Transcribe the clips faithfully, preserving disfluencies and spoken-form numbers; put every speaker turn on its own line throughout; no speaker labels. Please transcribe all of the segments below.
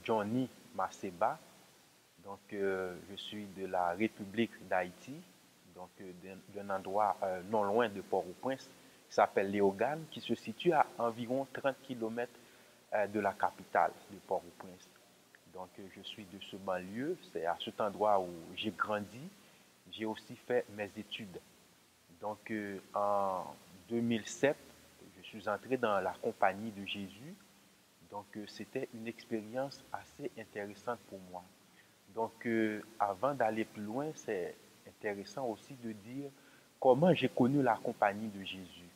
Johnny Maseba. Donc, euh, je suis de la République d'Haïti, donc euh, d'un d'un endroit euh, non loin de Port-au-Prince, qui s'appelle Léogane, qui se situe à environ trente kilomètres euh, de la capitale de Port-au-Prince. Donc, euh, je suis de ce banlieue, c'est à cet endroit où j'ai grandi. J'ai aussi fait mes études. Donc, euh, en deux mille sept, je suis entré dans la compagnie de Jésus. Donc, euh, c'était une expérience assez intéressante pour moi. Donc, euh, avant d'aller plus loin, c'est intéressant aussi de dire comment j'ai connu la compagnie de Jésus.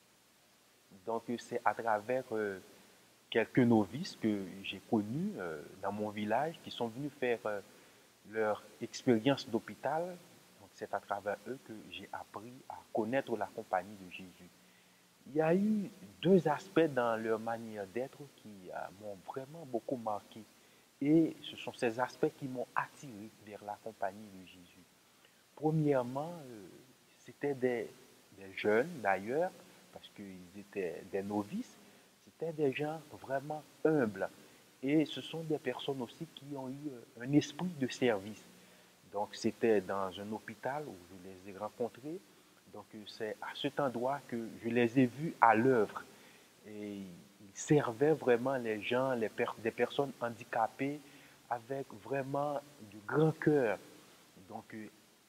Donc, euh, c'est à travers euh, quelques novices que j'ai connus euh, dans mon village qui sont venus faire euh, leur expérience d'hôpital. Donc, c'est à travers eux que j'ai appris à connaître la compagnie de Jésus. Il y a eu deux aspects dans leur manière d'être qui euh, m'ont vraiment beaucoup marqué. Et ce sont ces aspects qui m'ont attiré vers la compagnie de Jésus. Premièrement, euh, c'était des, des jeunes d'ailleurs, parce qu'ils étaient des novices, c'était des gens vraiment humbles. Et ce sont des personnes aussi qui ont eu euh, un esprit de service. Donc c'était dans un hôpital où je les ai rencontrés. Donc euh, c'est à cet endroit que je les ai vus à l'œuvre. Et ils servaient vraiment les gens, les per des personnes handicapées avec vraiment du grand cœur. Donc euh,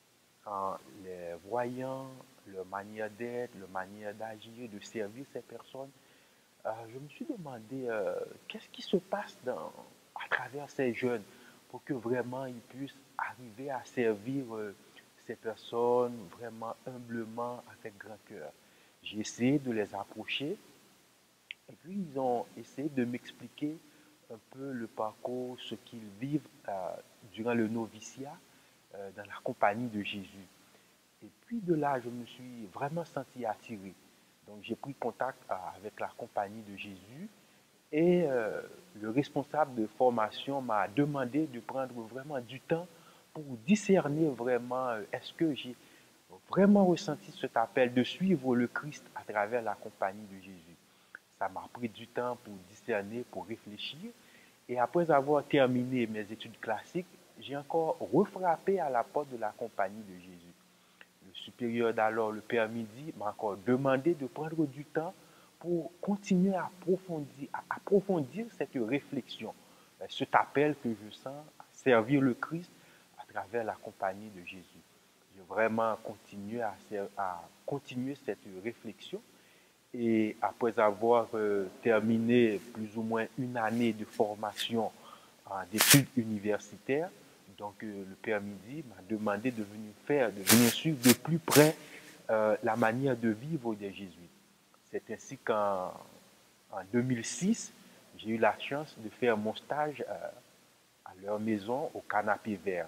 en les voyant, leur manière d'être, leur manière d'agir, de servir ces personnes, euh, je me suis demandé euh, qu'est-ce qui se passe dans, à travers ces jeunes pour que vraiment ils puissent arriver à servir euh, ces personnes vraiment humblement, avec grand cœur. J'ai essayé de les approcher et puis ils ont essayé de m'expliquer un peu le parcours, ce qu'ils vivent euh, durant le noviciat euh, dans la compagnie de Jésus. Et puis de là, je me suis vraiment senti attiré. Donc j'ai pris contact euh, avec la compagnie de Jésus et euh, le responsable de formation m'a demandé de prendre vraiment du temps pour discerner vraiment euh, est-ce que j'ai vraiment ressenti cet appel de suivre le Christ à travers la compagnie de Jésus. Ça m'a pris du temps pour discerner, pour réfléchir. Et après avoir terminé mes études classiques, j'ai encore refrappé à la porte de la compagnie de Jésus. Le supérieur d'alors, le père Midi, m'a encore demandé de prendre du temps pour continuer à approfondir, à approfondir cette réflexion, euh, cet appel que je sens à servir le Christ à travers la compagnie de Jésus. J'ai vraiment continué à, à continuer cette réflexion et après avoir euh, terminé plus ou moins une année de formation euh, d'études universitaires, donc euh, le père Midi m'a demandé de venir faire, de venir suivre de plus près euh, la manière de vivre des jésuites. C'est ainsi qu'en en deux mille six, j'ai eu la chance de faire mon stage euh, à leur maison au Canapé Vert.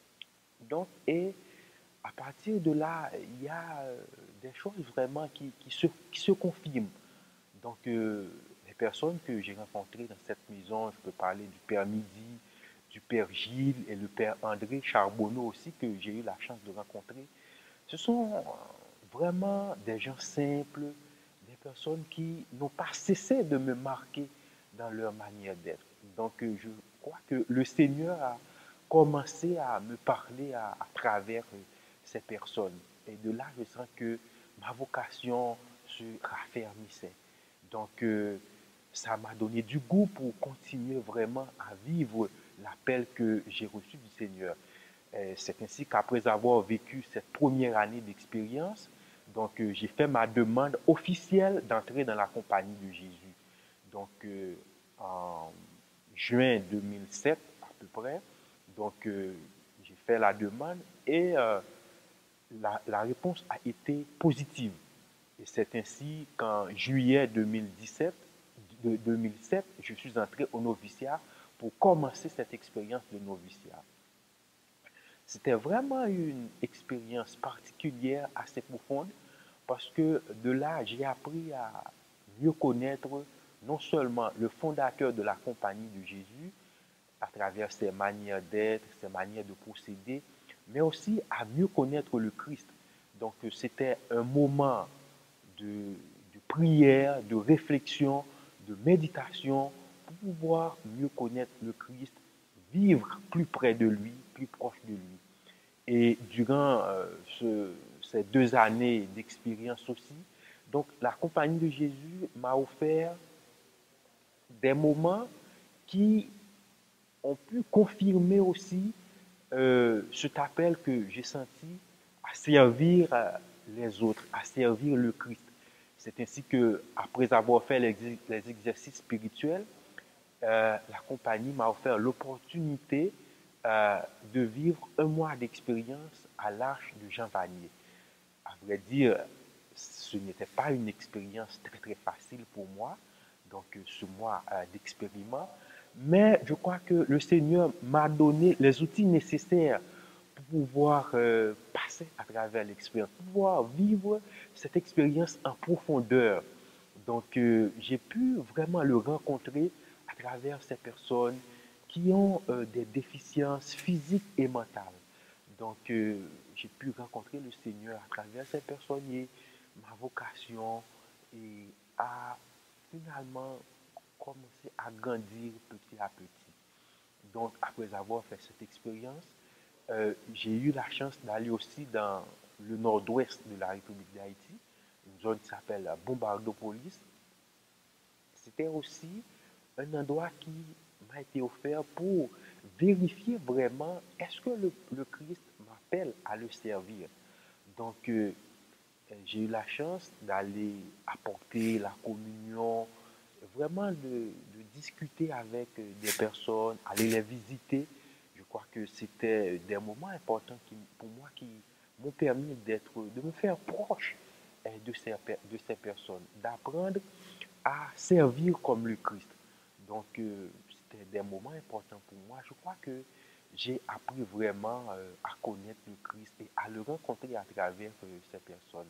Donc, et à partir de là, il y a euh, des choses vraiment qui, qui, se, qui se confirment. Donc, euh, les personnes que j'ai rencontrées dans cette maison, je peux parler du père Midi, du père Gilles et le père André Charbonneau aussi, que j'ai eu la chance de rencontrer. Ce sont vraiment des gens simples, des personnes qui n'ont pas cessé de me marquer dans leur manière d'être. Donc, euh, je crois que le Seigneur a commencé à me parler à, à travers euh, ces personnes. Et de là, je sens que ma vocation se raffermissait. Donc, euh, ça m'a donné du goût pour continuer vraiment à vivre l'appel que j'ai reçu du Seigneur. C'est ainsi qu'après avoir vécu cette première année d'expérience, donc euh, j'ai fait ma demande officielle d'entrer dans la compagnie de Jésus. Donc euh, en juin deux mille sept à peu près, donc euh, j'ai fait la demande et euh, la, la réponse a été positive. Et c'est ainsi qu'en juillet deux mille dix-sept, de deux mille sept, je suis entré au noviciat pour commencer cette expérience de noviciat. C'était vraiment une expérience particulière, assez profonde, parce que de là, j'ai appris à mieux connaître non seulement le fondateur de la compagnie de Jésus, à travers ses manières d'être, ses manières de procéder, mais aussi à mieux connaître le Christ. Donc c'était un moment de, de prière, de réflexion, de méditation pour pouvoir mieux connaître le Christ, vivre plus près de lui, plus proche de lui. Et durant euh, ce, ces deux années d'expérience aussi, donc la compagnie de Jésus m'a offert des moments qui ont pu confirmer aussi euh, cet appel que j'ai senti à servir euh, les autres, à servir le Christ. C'est ainsi que, après avoir fait les, les exercices spirituels, euh, la compagnie m'a offert l'opportunité euh, de vivre un mois d'expérience à l'Arche de Jean Vanier. À vrai dire, ce n'était pas une expérience très très facile pour moi, donc ce mois euh, d'expériment, mais je crois que le Seigneur m'a donné les outils nécessaires pour pouvoir euh, passer à travers l'expérience, pour pouvoir vivre cette expérience en profondeur. Donc, euh, j'ai pu vraiment le rencontrer à travers ces personnes qui ont euh, des déficiences physiques et mentales. Donc, euh, j'ai pu rencontrer le Seigneur à travers ces personnes et ma vocation et à finalement commencer à grandir petit à petit. Donc, après avoir fait cette expérience, euh, j'ai eu la chance d'aller aussi dans le nord-ouest de la République d'Haïti, une zone qui s'appelle Bombardopolis. C'était aussi un endroit qui m'a été offert pour vérifier vraiment est-ce que le, le Christ m'appelle à le servir. Donc, euh, j'ai eu la chance d'aller apporter la communion, vraiment de, de discuter avec des personnes, aller les visiter. Je crois que c'était des moments importants qui, pour moi qui m'ont permis d'être, de me faire proche euh, de ces, de ces personnes, d'apprendre à servir comme le Christ. Donc, euh, c'était des moments importants pour moi. Je crois que j'ai appris vraiment euh, à connaître le Christ et à le rencontrer à travers euh, ces personnes.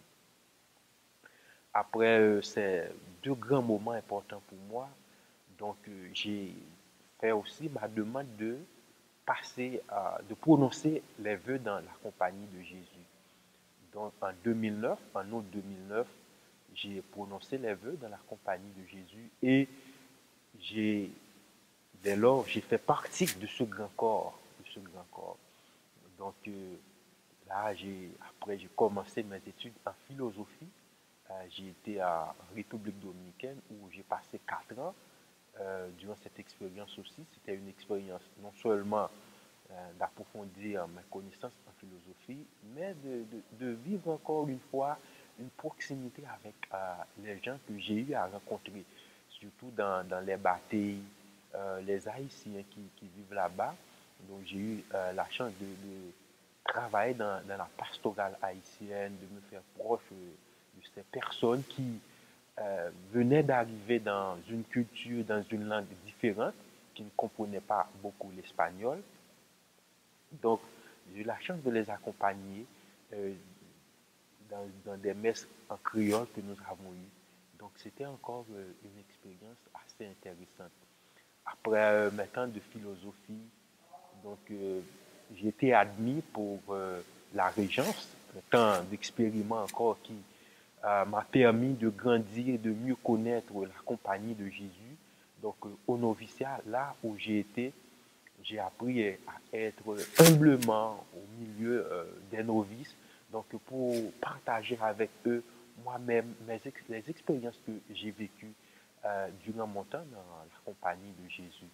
Après euh, ces deux grands moments importants pour moi, donc euh, j'ai fait aussi ma demande de passer, à, de prononcer les vœux dans la compagnie de Jésus. Donc en deux mille neuf, en août deux mille neuf, j'ai prononcé les vœux dans la compagnie de Jésus et j'ai, dès lors, j'ai fait partie de ce grand corps, de ce grand corps. Donc euh, là, j'ai, après, j'ai commencé mes études en philosophie. Euh, j'ai été à République dominicaine où j'ai passé quatre ans. Euh, durant cette expérience aussi, c'était une expérience non seulement euh, d'approfondir mes connaissances en philosophie, mais de, de, de vivre encore une fois une proximité avec euh, les gens que j'ai eu à rencontrer, surtout dans, dans les bâtis, euh, les Haïtiens qui, qui vivent là-bas. Donc j'ai eu euh, la chance de, de travailler dans, dans, la pastorale haïtienne, de me faire proche de ces personnes qui euh, venaient d'arriver dans une culture, dans une langue différente, qui ne comprenaient pas beaucoup l'espagnol. Donc, j'ai eu la chance de les accompagner euh, dans, dans, des messes en créole que nous avons eues. Donc, c'était encore euh, une expérience assez intéressante. Après euh, mes temps de philosophie, donc, euh, j'ai été admis pour euh, la régence, un temps d'expériment encore qui euh, m'a permis de grandir, de mieux connaître la compagnie de Jésus. Donc, euh, au noviciat, là où j'ai été, j'ai appris à être humblement au milieu euh, des novices, donc pour partager avec eux moi-même mes ex les expériences que j'ai vécues euh, durant mon temps dans la compagnie de Jésus.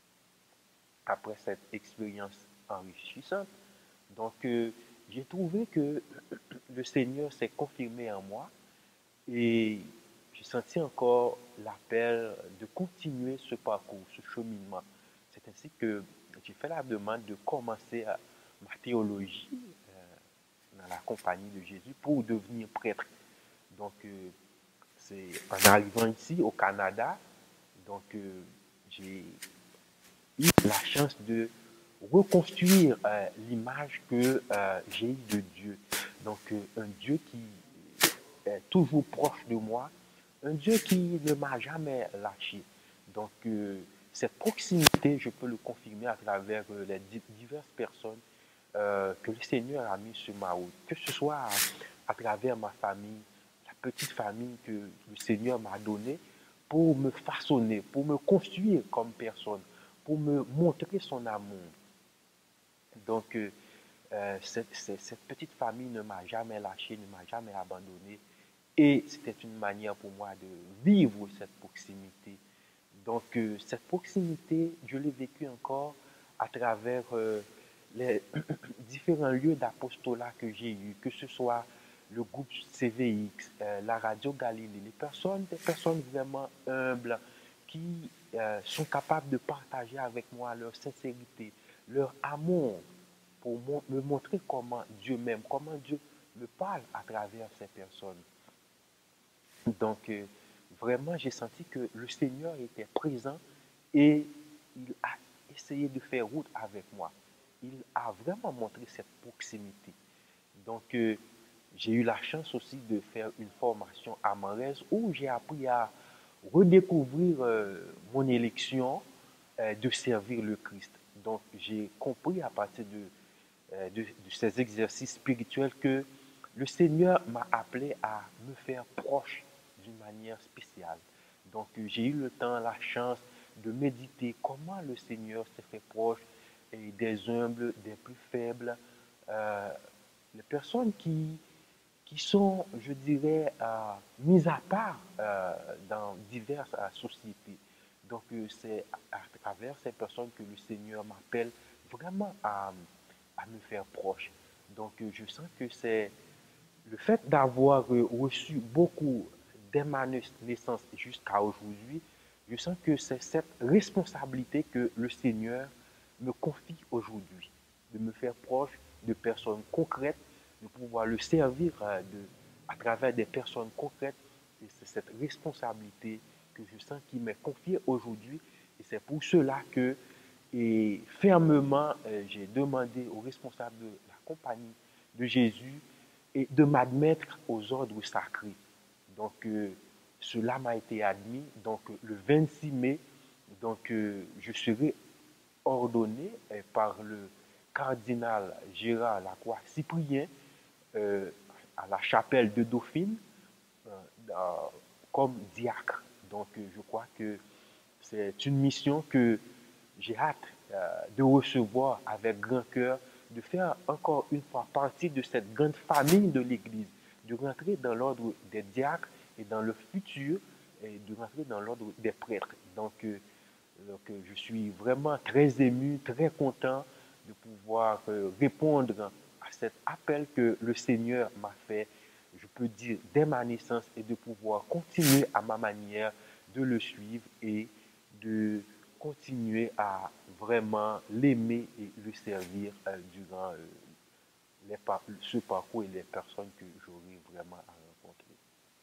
Après cette expérience enrichissante, donc euh, j'ai trouvé que le Seigneur s'est confirmé en moi et j'ai senti encore l'appel de continuer ce parcours, ce cheminement. C'est ainsi que j'ai fait la demande de commencer ma théologie euh, dans la compagnie de Jésus pour devenir prêtre. Donc, euh, c'est en arrivant ici au Canada, donc euh, j'ai eu la chance de reconstruire euh, l'image que euh, j'ai eue de Dieu. Donc, euh, un Dieu qui est toujours proche de moi, un Dieu qui ne m'a jamais lâché. Donc, euh, cette proximité, je peux le confirmer à travers euh, les diverses personnes euh, que le Seigneur a mis sur ma route, que ce soit à, à travers ma famille, la petite famille que le Seigneur m'a donnée, pour me façonner, pour me construire comme personne, pour me montrer son amour. Donc, euh, euh, cette, cette, cette petite famille ne m'a jamais lâché, ne m'a jamais abandonné. Et c'était une manière pour moi de vivre cette proximité. Donc, euh, cette proximité, je l'ai vécue encore à travers euh, les différents lieux d'apostolat que j'ai eus, que ce soit le groupe C V X, euh, la radio Galilée, les personnes, des personnes vraiment humbles qui euh, sont capables de partager avec moi leur sincérité, leur amour pour mo- me montrer comment Dieu m'aime, comment Dieu me parle à travers ces personnes. Donc, euh, vraiment, j'ai senti que le Seigneur était présent et il a essayé de faire route avec moi. Il a vraiment montré cette proximité. Donc, euh, j'ai eu la chance aussi de faire une formation à Manrez où j'ai appris à redécouvrir euh, mon élection euh, de servir le Christ. Donc, j'ai compris à partir de, euh, de, de ces exercices spirituels que le Seigneur m'a appelé à me faire proche d'une manière spéciale. Donc, euh, j'ai eu le temps, la chance de méditer comment le Seigneur s'est fait proche et des humbles, des plus faibles, euh, les personnes qui, qui sont, je dirais, euh, mises à part euh, dans diverses euh, sociétés. Donc, euh, c'est à, à travers ces personnes que le Seigneur m'appelle vraiment à, à me faire proche. Donc, euh, je sens que c'est le fait d'avoir euh, reçu beaucoup dès ma naissance jusqu'à aujourd'hui, je sens que c'est cette responsabilité que le Seigneur me confie aujourd'hui, de me faire proche de personnes concrètes, de pouvoir le servir euh, de, à travers des personnes concrètes. Et c'est cette responsabilité que je sens qui m'est confiée aujourd'hui. Et c'est pour cela que, et fermement, euh, j'ai demandé aux responsables de la compagnie de Jésus et de m'admettre aux ordres sacrés. Donc, euh, cela m'a été admis. Donc, euh, le vingt-six mai, donc, euh, je serai ordonné euh, par le cardinal Gérard Lacroix-Cyprien euh, à la chapelle de Dauphine euh, dans- comme diacre. Donc, euh, je crois que c'est une mission que j'ai hâte euh, de recevoir avec grand cœur, de faire encore une fois partie de cette grande famille de l'Église, de rentrer dans l'ordre des diacres et dans le futur, et de rentrer dans l'ordre des prêtres. Donc, euh, donc, euh, je suis vraiment très ému, très content de pouvoir euh, répondre à cet appel que le Seigneur m'a fait, je peux dire, dès ma naissance, et de pouvoir continuer à ma manière de le suivre et de continuer à vraiment l'aimer et le servir euh, durant euh, les par- ce parcours et les personnes que j'aurai vraiment à rencontrer.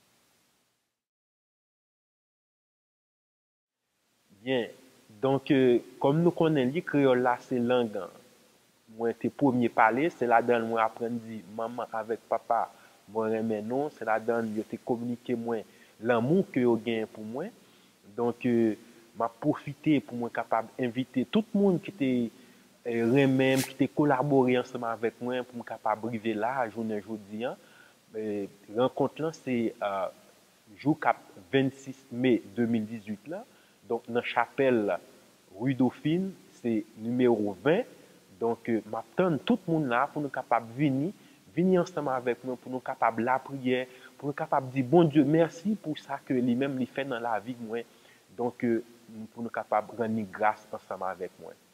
Bien, donc, euh, comme nous connaissons le créole là, c'est langue. Moi, tes premiers parler, c'est la donne moi apprendre dire maman avec papa, moi remets non, c'est la donne yo te communiquer moi l'amour que yo gagne pour moi. Donc, euh, m'a profité pour moi capable inviter tout le monde qui était euh, remet, qui était collaboré ensemble avec moi pour me capable arriver là à journée aujourd'hui. Hein. Euh, rencontre là c'est euh, jour cap vingt-six mai deux mille dix-huit là. Donc dans chapelle rue Dauphine, c'est numéro vingt. Donc euh, m'attendre tout le monde là pour nous capable venir venir ensemble avec nous pour nous capable la prière, pour nous capable dire bon Dieu merci pour ça que lui-même lui fait dans la vie moi. Donc euh, pour nous capable rendre grâce ensemble avec moi.